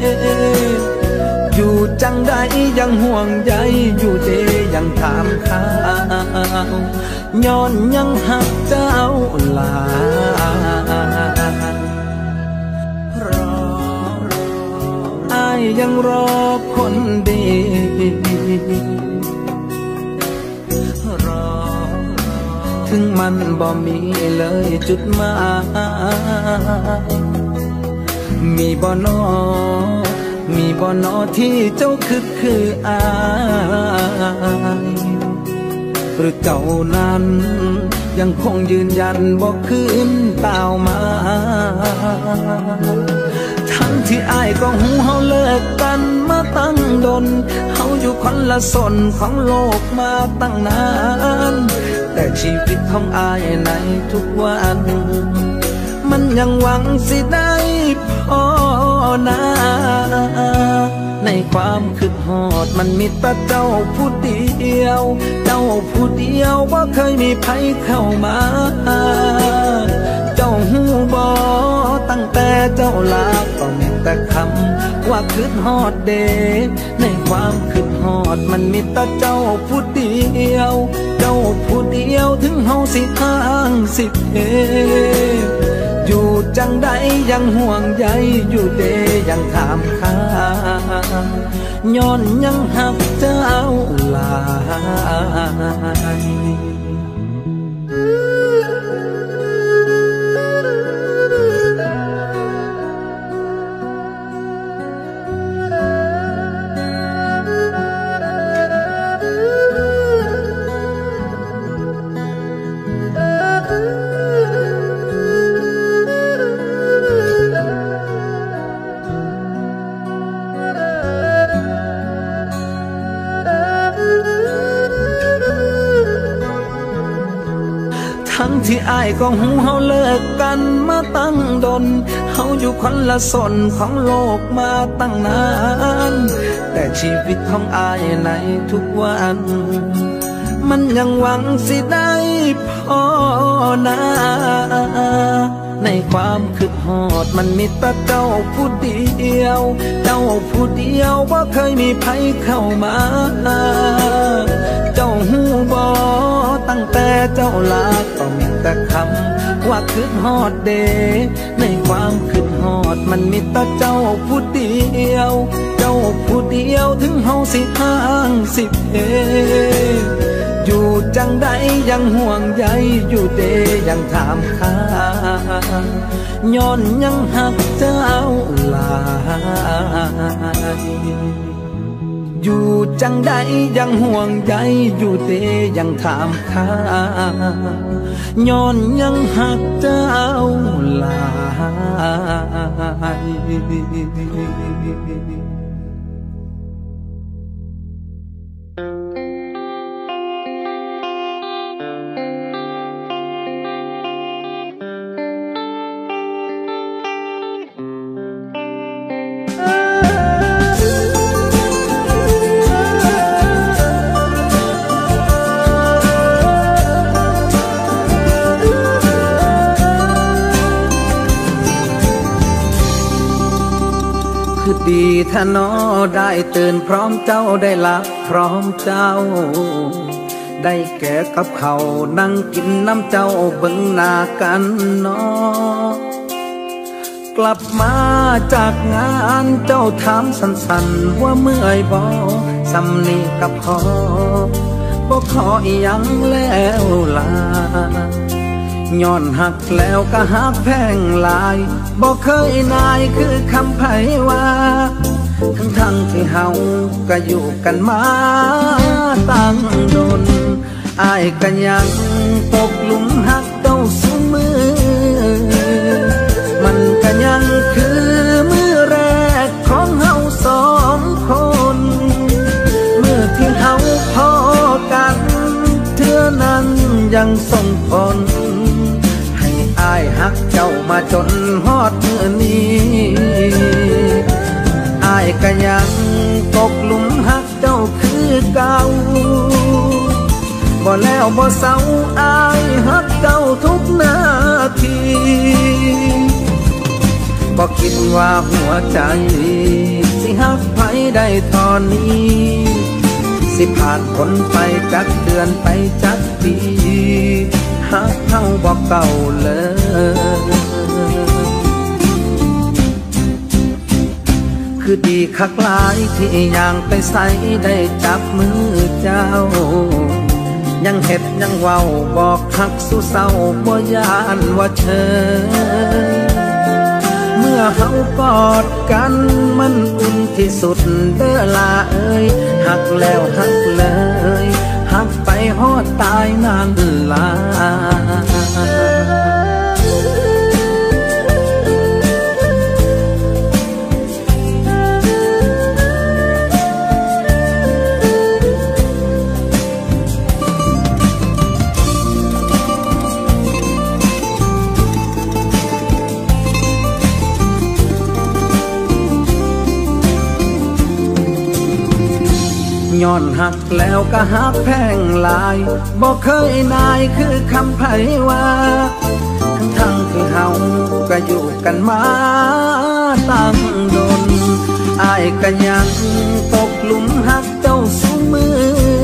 อยู่จังใดยังห่วงใยอยู่เดยังถามข่าวย้อนยังหักเจ้าหลารออ้ายยังรอคนดีรอถึงมันบ่มีเลยจุดหมายมีบ่นอมีบ่นอที่เจ้าคิดคืออายหรือเจ้านั้นยังคงยืนยันบ่คืนตาวมาทั้งที่อ้ายก็หูเฮาเลิกกันมาตั้งดนเฮาอยู่คนละส่วนของโลกมาตั้งนานแต่ชีวิตของอ้ายในทุกวันมันยังหวังสิได้พอนาในความคิดฮอดมันมีแต่เจ้าผู้เดียวเจ้าผู้เดียวว่าเคยมีใครเข้ามาเจ้าหูบ่ตั้งแต่เจ้าลาก็มีแต่คำว่าคิดฮอดเดในความคิดฮอดมันมีแต่เจ้าผู้เดียวเจ้าผู้เดียวถึงเฮาสิห่างสิเพอยู่จังใดยังห่วงใยอยู่เดยังถามข่าวย้อนยังหักเจ้าหลายทั้งที่อ้ายก็หูเฮาเลิกกันมาตั้งดนเฮาอยู่คนละส่วนของโลกมาตั้งนานแต่ชีวิตของอ้ายในทุกวันมันยังหวังสิได้พอนาในความคิดฮอดมันมีแต่เจ้าผู้เดียวเจ้าผู้เดียวว่าเคยมีใครเข้ามาเจ้าหูบ่ตั้งแต่เจ้าลาก็มีแต่คำว่าคิดฮอดเดในความคิดฮอดมันมีแต่เจ้าผู้เดียวเจ้าผู้เดียวถึงเฮาสิห่างสิเพอยู่จังใดยังห่วงใยอยู่เดยังถามข่าวย้อนยังหักเจ้าหลายอยู่จังใดยังห่วงใยอยู่เดยังถามข่าวย้อนยังหักเจ้าหลายคือดีถ้าน้อได้ตื่นพร้อมเจ้าได้หลับพร้อมเจ้าได้แก่กับเขานั่งกินน้ำเจ้าเบิ่งหน้ากันเนาะกลับมาจากงานเจ้าถามสั้นๆว่าเมื่อยบ่สำนีกับพอบ่ขออีหยังแล้วล่ะย้อนหักแล้วก็หักแพงหลายบ่เคยนายคือคำไผว่าทั้งทั้งที่เฮาก็อยู่กันมาตั้งโดนอายก็ยังตกหลุมหักเจ้าเสมอมันก็ยังคือมือแรกของเฮาสองคนเมื่อที่เฮาพอกันเธอนั้นยังส่งผลให้อายหักเจ้ามาจนฮอดเมื่อนี้อายก็ยังตกหลุมหักเจ้าคือเก่าบ่แล้วบ่เศร้าอายหักเจ้าทุกนาทีบ่คิดว่าหัวใจสิหักไผได้ตอนนี้สิผ่านพ้นไปจักเดือนไปจักปีหักเฮาบ่เก่าเลยคือดีคักหลายที่อย่างไปใส่ได้จับมือเจ้ายังเฮ็ดยังเว้าบอกฮักสู้เศร้าบ่ยานว่าเชยเมื่อเฮากอดกันมันอุ่นที่สุดเด้อลาเอ้ยหักแล้วหักเลยหักไปฮอดตายนานลาย้อนหักแล้วก็หักแพงหลายบ่เคยนายคือคำไผว่าทั้งทั้งที่เฮาก็อยู่กันมาตั้งโดนอายก็ยังตกหลุมหักเจ้าเสมอ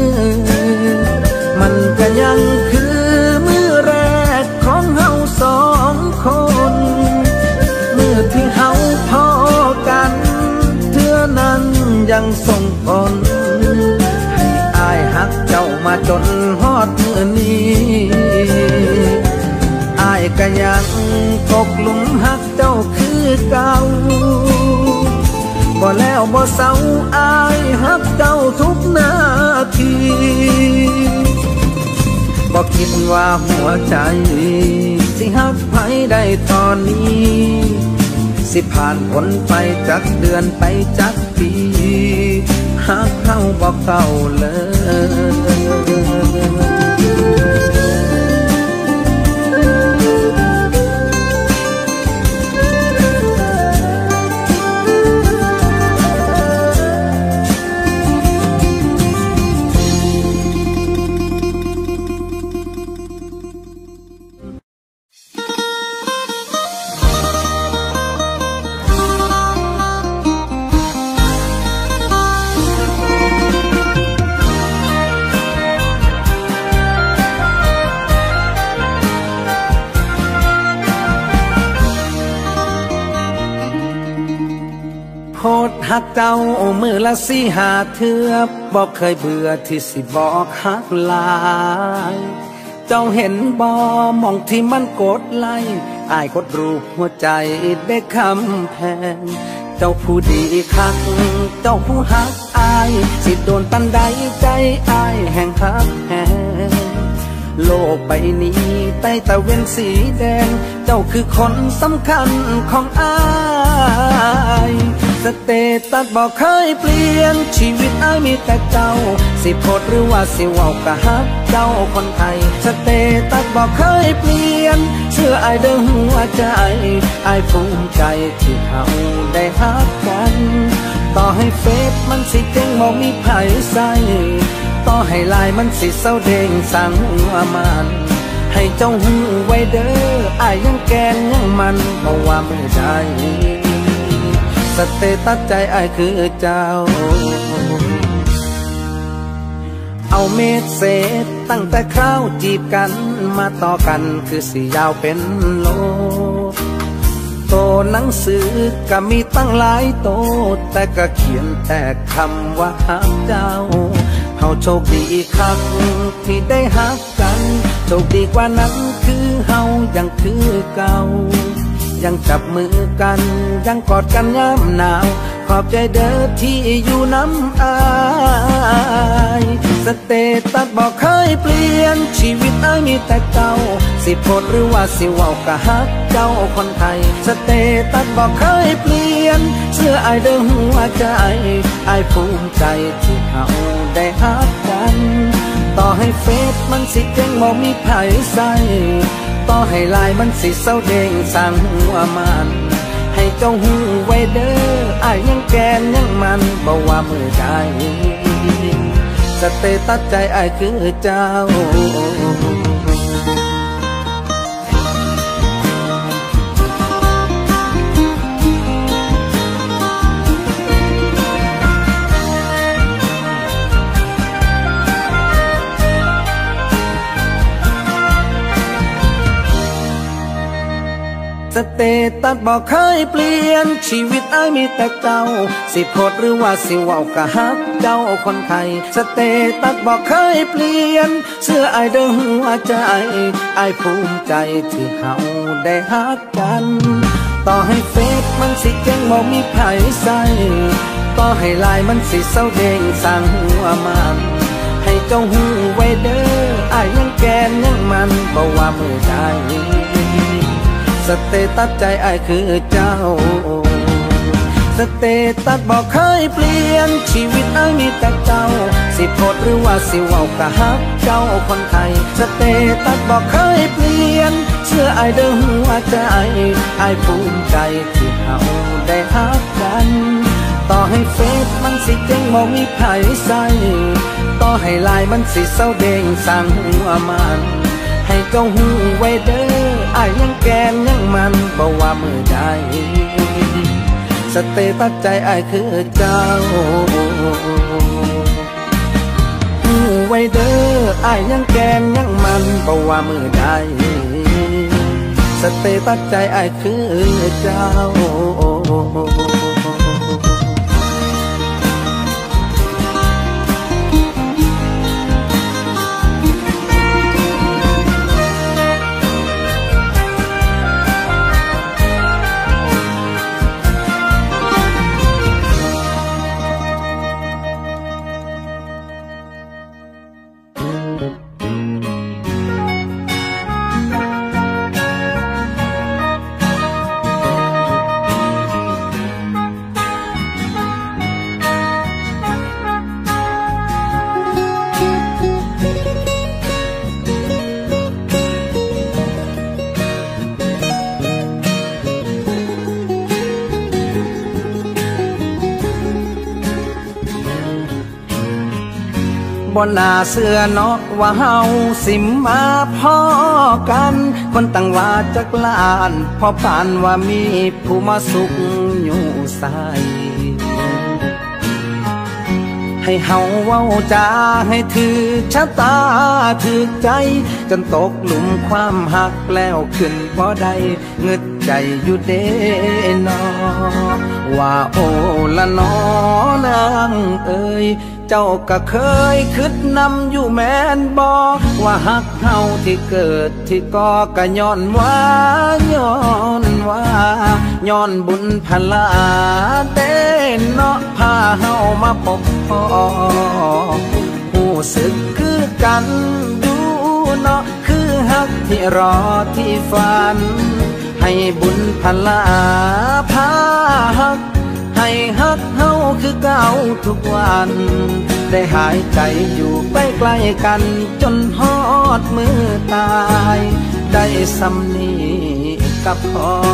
มันก็ยังคือมือแรกของเฮาสองคนเมื่อที่เฮาพอกันเธอนั้นยังส่งผลอายหักเจ้ามาจนฮอดเมื่อนี้อายก็ยังตกหลุมหักเจ้าคือเก่าบ่แล้วบ่เศร้าอายหักเจ้าทุกนาทีบ่คิดว่าหัวใจสิหักไผได้ตอนนี้สิผ่านพ้นไปจักเดือนไปจักปีหักเฮาบ่เก่าโหดหักเจ้ามือละสี่หาเทือบอกเคยเบื่อที่สิบอกหักลายเจ้าเห็นบ่มองที่มันกดไล่อายกดรูปหัวใจได้คำแพงเจ้าผู้ดีคักเจ้าผู้หักอายสิโดนปันใดใจอายแห่งคักแหงโลกใบนี้ใต้ตะเวนสีแดงเจ้าคือคนสำคัญของอายสเตตัสบอกเคยเปลี่ยนชีวิตอายมีแต่เจ้าสิโพดหรือว่าสิเว้ากะฮักเจ้าคนไทยสเตตัสบอกเคยเปลี่ยนเชื่ออายเด้อหัวใจอายภูมิใจที่เขาได้ฮักกันต่อให้เฟซมันสิเจ๊งบ่มีไผใส่ต่อให้ลายมันสิเศร้าเด้งสั่งว่ามันให้เจ้าหูไว้เด้ออายยังแกนยังมันบ่ว่ามือใดสเตตัสใจอายคือเจ้าเอาเม็ดเศษตั้งแต่คราวจีบกันมาต่อกันคือสิยาวเป็นโลโตหนังสือก็มีตั้งหลายโตแต่ก็เขียนแต่คำว่าฮักเจ้าเฮาโชคดีคักที่ได้ฮักกันโชคดีกว่านั้นคือเฮายังคือเก่ายังจับมือกันยังกอดกันยามหนาวขอบใจเด้อที่อยู่น้ำอายสเตตัสบอกเคยเปลี่ยนชีวิตอายมีแต่เก่าสิโพดหรือว่าสิเว้ากะฮักเจ้าคนไทยสเตตัสบอกเคยเปลี่ยนเสื้ออายเด้อหัวใจอายภูมิใจที่เฮาได้ฮักกันต่อให้เฟซมันสิเจ๊งบ่มีไผใส่ต่อให้ลายมันสิเศร้าเด้งสั่งหัวมันให้เจ้าหูไว้เด้ออายยังแกนยังมันบ่ว่ามือใดสเตตัสใจอายคือเจ้าสเตตัสบอกเคยเปลี่ยนชีวิตอายมีแต่เก่าสิโพดหรือว่าสิเว้ากะฮักเจ้าคนไทยสเตตัสบอกเคยเปลี่ยนเสื้ออายเด้อหัวใจอายภูมิใจที่เฮาได้ฮักกันต่อให้เฟซมันสิเจ๊งบ่มีไผใส่ต่อให้ลายมันสิเศร้าเด้งสั่งหัวมันให้เจ้าหูไว้เด้ออายยังแกนยังมันบ่ว่ามือใดสเตตัสใจอายคือเจ้าสเตตัสบอกเคยเปลี่ยนชีวิตอายมีแต่เจ้าสิโพดหรือว่าสิเว้ากะฮักเจ้าคนไทยสเตตัสบอกเคยเปลี่ยนเชื่ออายเด้อหัวใจอายภูมิใจที่เฮาได้ฮักกันต่อให้เฟซมันสิเจ๊งบ่มีไผใส่ต่อให้ลายมันสิเศร้าเด้งสั่งหัวมันให้เจ้าหูไว้เด้ออายยังแกนยังมันบ่ว่ามือใดสเตตัสใจอายคือเจ้าหูไว้เด้ออายยังแกนยังมันบ่ว่ามือใดสเตตัสใจอายคือเจ้าบ่น่าเชื่อเนาะว่าเฮาสิมาพ้อกันคนตั้งว่าจักล้านพอปานว่ามีผู้มาสุขอยู่ใส่ให้เฮาเว้าจาให้ถือชะตาถือใจจนตกหลุมความหักแล้วขึ้นบ่ได้เงึดใจอยู่เด้นอว่าโอ้ละนอนางเอ้ยเจ้าก็เคยคิดนำอยู่แม่นบอกว่าหักเฮาที่เกิดที่ก่อก็ย้อนว่าย้อนว่าย้อนบุญพลาเต้นเนาะพาเฮามาพบพ่อผู้สึกคือกันดูเนาะคือหักที่รอที่ฝันให้บุญพลาพาหักให้ฮักเฮาคือเก่าทุกวันได้หายใจอยู่ใกล้ๆกันจนฮอดมือตายได้สำนีกับพ่อ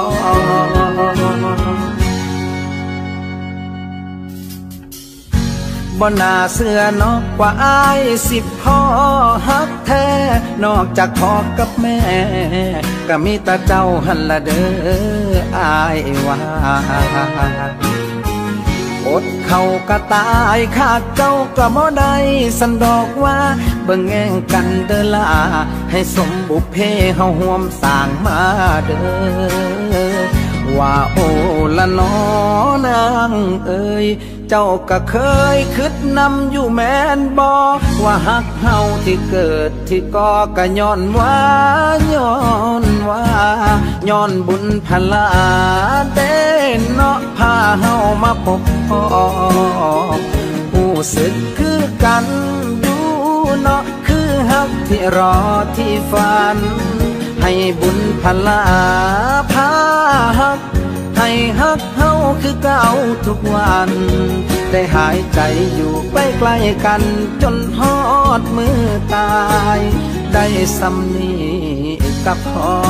บ่น่าเชื่อเนาะว่าอายสิพ่อฮักแท้นอกจากพ่อกับแม่ก็มีแต่เจ้าหันละเด้ออายว่าอดเขาก็ตายขาดเจ้าก็บ่ได้สันดอกว่าเบิ่งแง่งกันเด้อล่ะให้สมบุพเพเฮาห่วมสร้างมาเด้อว่าโอ้ละน้อนางเอ้ยเจ้าก็เคยคิดนำอยู่แม่นบ่ว่าฮักเฮาที่เกิดที่ก่อก็ย้อนว่าย้อนว่าย้อนบุญพลาเด้เนาะพาเฮามาพบพ่อผู้สึกคือกันอยู่เนาะคือฮักที่รอที่ฝันให้บุญพลาพาฮักให้ฮักเฮาคือเก่าทุกวันได้หายใจอยู่ใกล้ๆกันจนฮอดมือตายได้สำนีกับพ่อ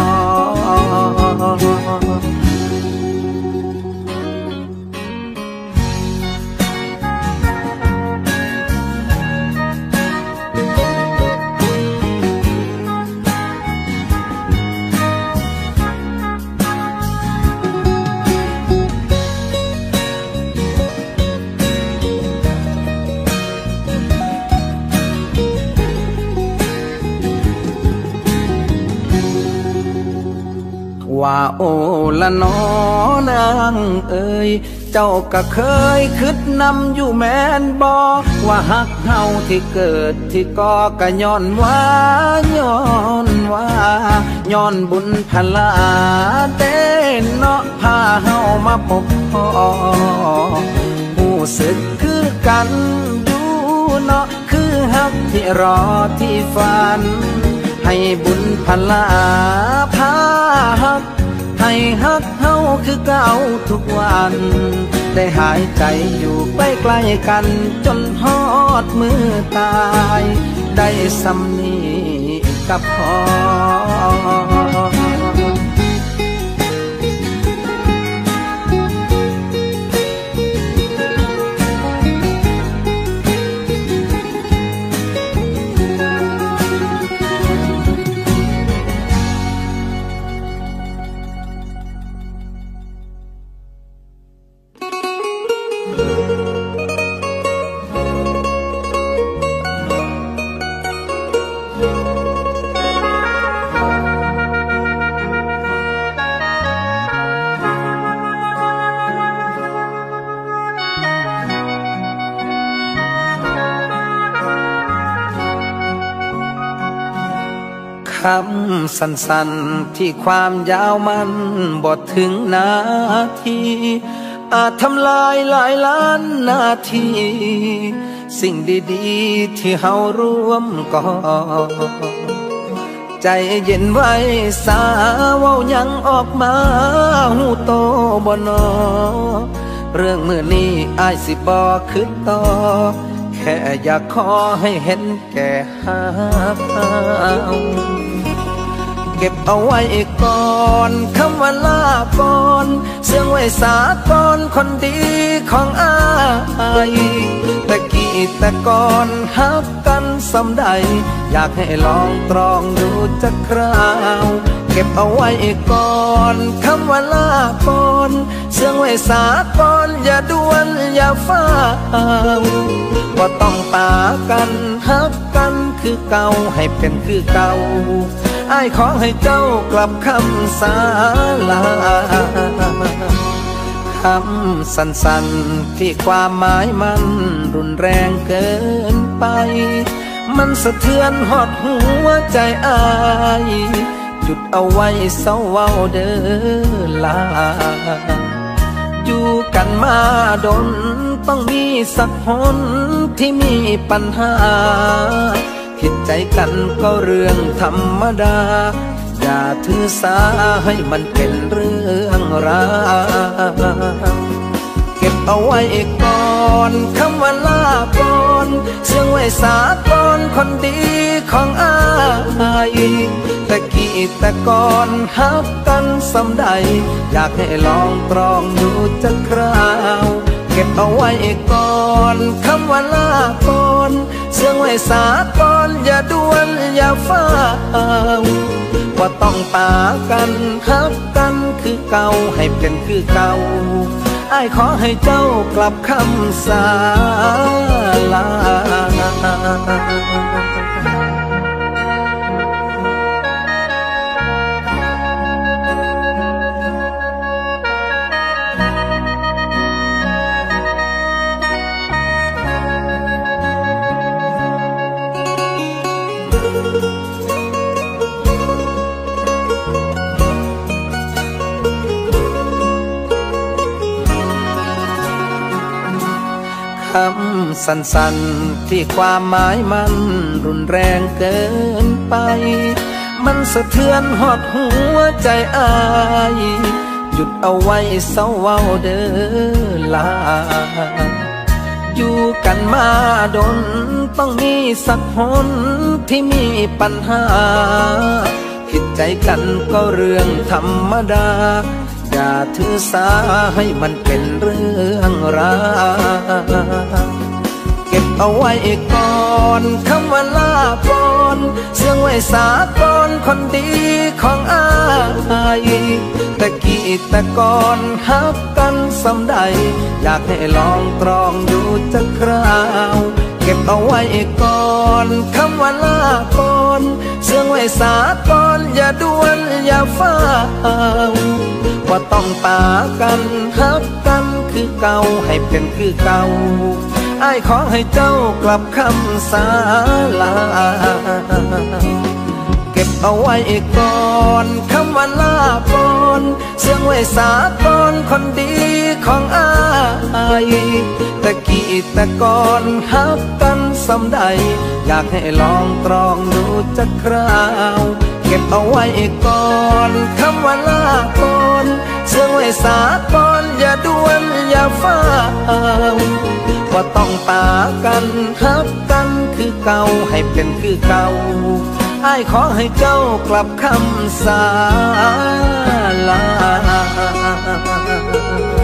ว่าโอ้ละน้อนางเอ้ยเจ้าก็เคยคิดนำอยู่แม่นบ่ว่าฮักเฮาที่เกิดที่ก่อก็ย้อนว่าย้อนว่าย้อนบุญพลาเด้เนาะพาเฮามาพบพ่อผู้สึกคือกันอยู่เนาะคือฮักที่รอที่ฝันให้บุญพลาพาฮักให้ฮักเฮาคือเก่าทุกวันได้หายใจอยู่ใกล้ๆกันจนฮอดมือตายได้สำนีกับพ่อคำสั้นๆที่ความยาวมันบ่ถึงนาทีอาจทำลายหลายล้านนาทีสิ่งดีๆที่เฮาร่วมก่อใจเย็นไว้สาเว้ายังออกมาหูโตบ่นอเรื่องมื้อนี้อ้ายสิบ่คิดต่อแค่อยากขอให้เห็นแก่ฮักเก็บเอาไว้ก่อนคำว่าลาก่อนเสื่องไว้สาก่อนคนดีของอ้ายแต่กี้แต่ก่อนฮักกันสำใดอยากให้ลองตรองดูจักคราวเก็บเอาไว้ก่อนคำว่าลาก่อนเสื่องไว้สาก่อนอย่าด่วนอย่าฟ้าวว่าต้องปากันฮักกันคือเก่าให้เป็นคือเก่าอ้ายขอให้เจ้ากลับคำสาลาคำสั้นๆที่ความหมายมันรุนแรงเกินไปมันสะเทือนหอดหัวใจอ้ายจุดเอาไว้เศร้าเว้าเด้อลาอยู่กันมาดนต้องมีสักคนที่มีปัญหาผิดใจกันก็เรื่องธรรมดาอย่าถือสาให้มันเป็นเรื่องราวเก็บเอาไว้ก่อนคำว่าลาก่อนเสื่องไว้สาก่อนคนดีของอ้ายแต่กี้แต่ก่อนฮักกันสำใดอยากให้ลองตรองดูจักคราวเก็บเอาไว้ก่อนคำว่าลาก่อนเสื่องไว้สาก่อนอย่าด่วนอย่าฟ้าวว่าต้องปากันฮักกันคือเก่าให้เป็นคือเก่าอ้ายขอให้เจ้ากลับคำสาลาคำสั้นๆที่ความหมายมันรุนแรงเกินไปมันสะเทือนหอดหัวใจอายหยุดเอาไว้เศร้าเว้าเด้อลาอยู่กันมาดนต้องมีสักคนที่มีปัญหาผิดใจกันก็เรื่องธรรมดาอย่าถือสาให้มันเป็นเรื่องราวเก็บเอาไว้ก่อนคำว่าลาก่อนเสื่องไว้สาก่อนคนดีของอายแต่กี้แต่ก่อนฮักกันสำใดอยากให้ลองตรองดูจักคราวเก็บเอาไว้ก่อนคำว่าลาก่อนเสื่องไว้สาก่อนอย่าด่วนอย่าฟ้าวว่าต้องปากันฮักกันคือเก่าให้เป็นคือเก่าอ้ายขอให้เจ้ากลับคำสาลาเก็บเอาไว้ก่อนคำว่าลาก่อนเสื่องไว้สาก่อนคนดีของอ้ายแต่กี้แต่ก่อนฮักกันสำใดอยากให้ลองตรองดูจักคราวเก็บเอาไว้ก่อนคำว่าลาก่อนเสื่องไว้สาก่อนอย่าด่วนอย่าฟ้าวว่าต้องปากันฮักกันคือเก่าให้เป็นคือเก่าอ้ายขอให้เจ้ากลับคำสาลา